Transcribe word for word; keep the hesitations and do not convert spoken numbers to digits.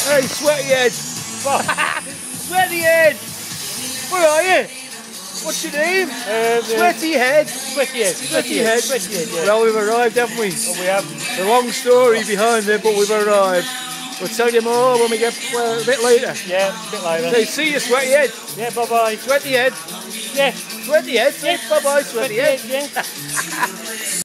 Hey, sweaty head. Sweaty head. Where are you? What's your name? Um, Sweaty head. Sweaty head. Sweaty head. Sweaty head, yeah. Well, we've arrived, haven't we? Oh, we have. A long story behind it, but we've arrived. We'll tell you more when we get well, a bit later. Yeah, a bit later. Say, see you, sweaty head. Yeah, bye-bye. Sweaty head. Yeah. Sweaty head. Yeah. Bye-bye, sweaty, Sweaty head. head, yeah.